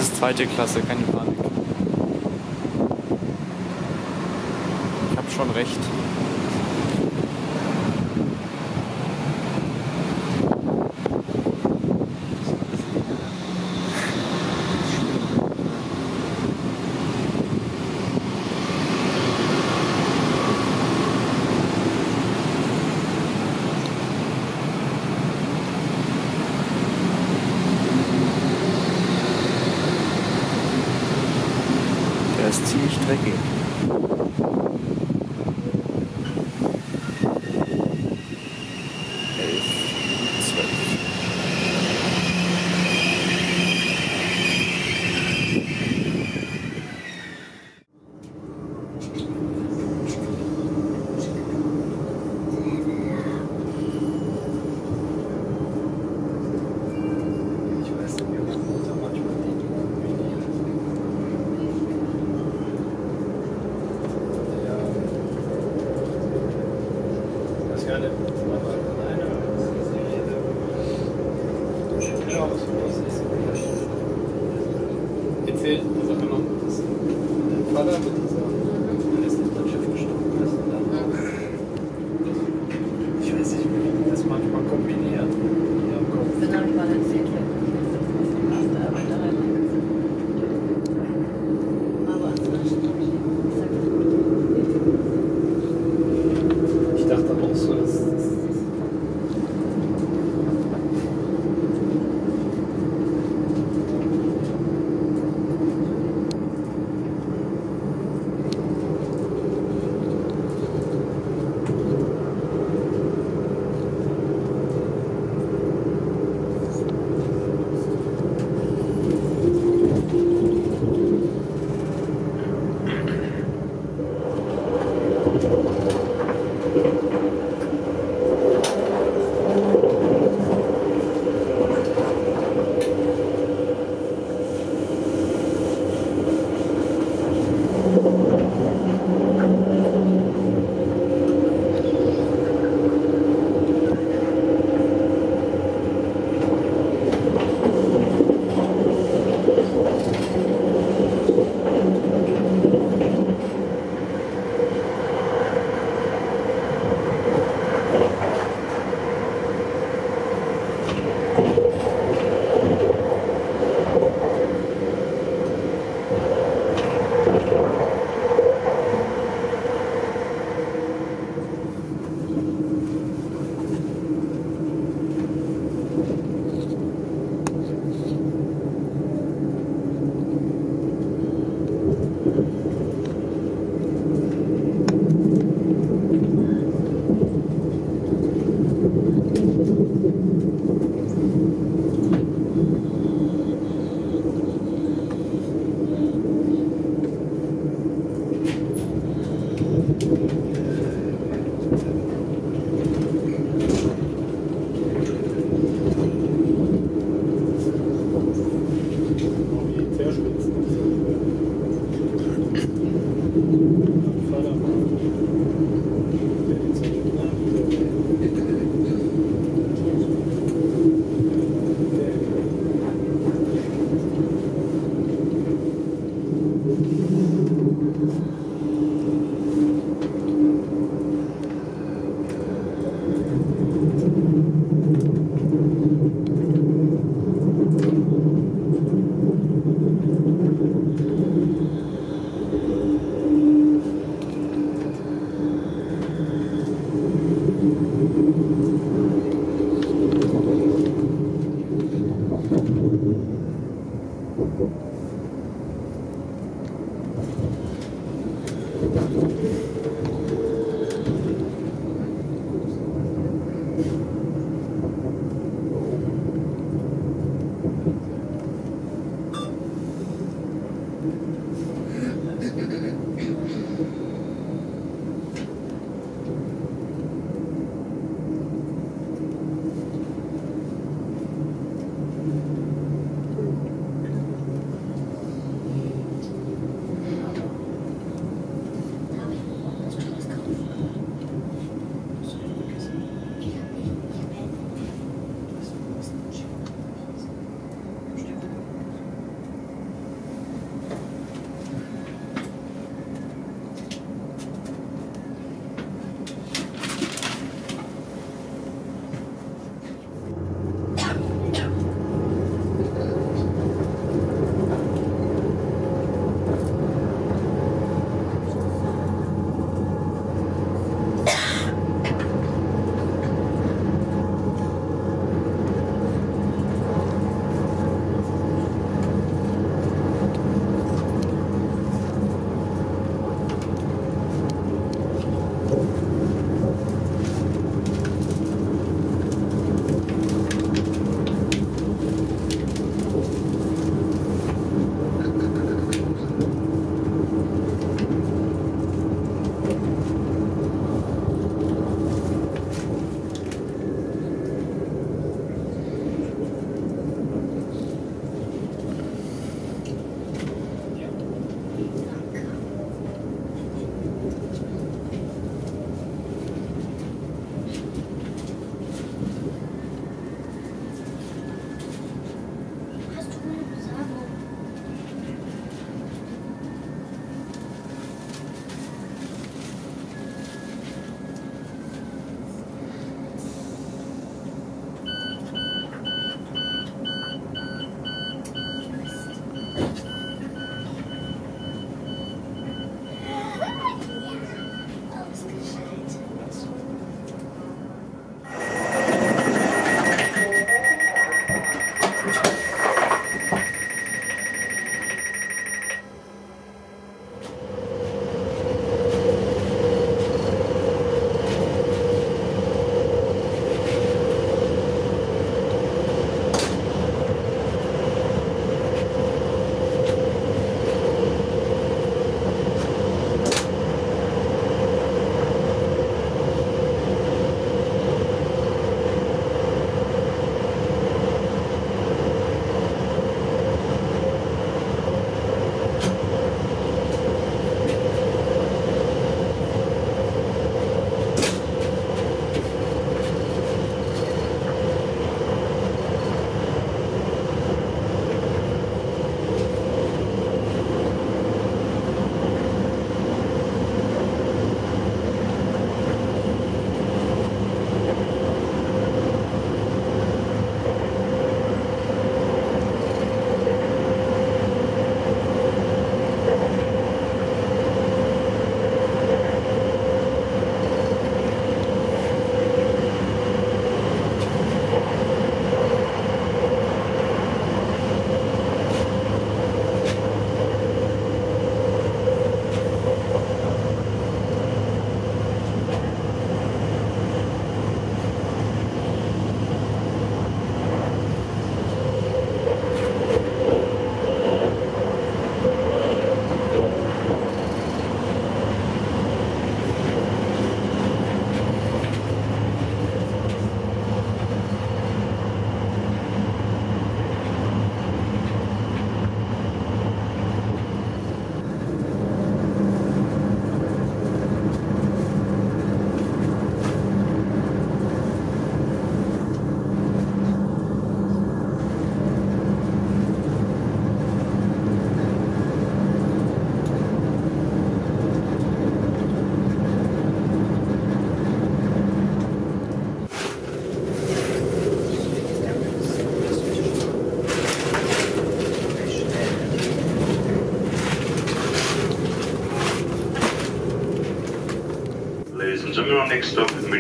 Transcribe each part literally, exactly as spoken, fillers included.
ist zweite Klasse, keine Panik. Ich hab schon recht. Der ist ziemlich dreckig. Elf, zwölf. Erzählt, also wenn man das der Vater mit dieser, der ist nicht mein Chef gestorben ist. Ich weiß nicht, wie man das manchmal kombiniert. Ja, im Kopf. Dann habe ich mal erzählt, nach der Arbeit da rein. Aber ansonsten habe ich gesagt, Ich dachte auch so, dass das.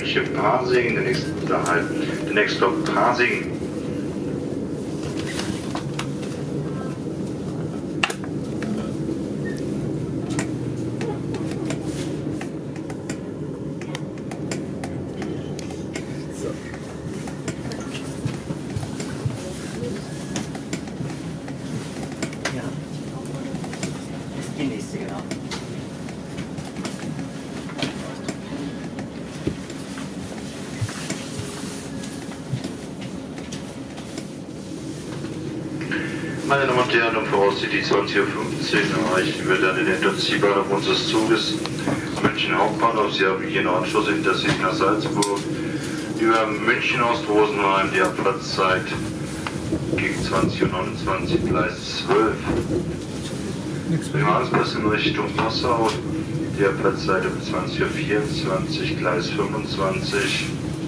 München-Pasing, der nächste Halt, der nächste Stop Pasing. Ja. Das ist die nächste, genau. Meine Damen und Herren, um voraussichtlich zwanzig Uhr fünfzehn erreichen wir dann den Enterziehbahnhof unseres Zuges München Hauptbahnhof. Sie haben hier einen Anschluss in der City nach Salzburg. Über München Ost-Rosenheim, die Abfahrtszeit gegen zwanzig Uhr neunundzwanzig, Gleis zwölf. Privatbus in Richtung Passau, die Abfahrtszeit um zwanzig Uhr vierundzwanzig, Gleis fünfundzwanzig.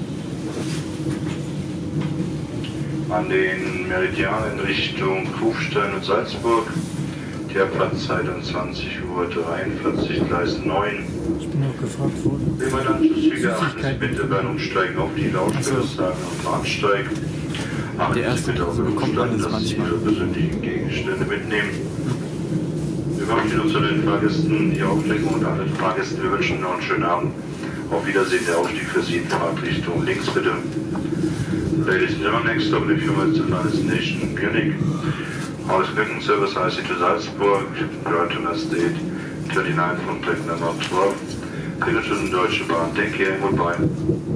An den Meridianen in Richtung Kufstein und Salzburg, die Abfahrtszeit um zwanzig Uhr dreiundvierzig, Gleis neun. Ich bin auch gefragt worden. Wie meine Anschlusszüge achten Sie bitte beim Umsteigen auf die Lautstärke und Bahnsteig. Achten Der erste Sie bitte auf so den bekommt man Umstand, das dass Sie manchmal. Ihre persönlichen Gegenstände mitnehmen. Wir wünschen unseren Fahrgästen die Aufregung und allen Fahrgästen, wir wünschen noch einen schönen Abend. Auf Wiedersehen, der Aufstieg für Sie in Fahrtrichtung links bitte. Ladies and gentlemen, next stop the Human Destination Munich. Our booking service I C to Salzburg, Greutner State, twenty-nine from track number twelve. Bitte schön, Deutsche Bahn. Take care and goodbye.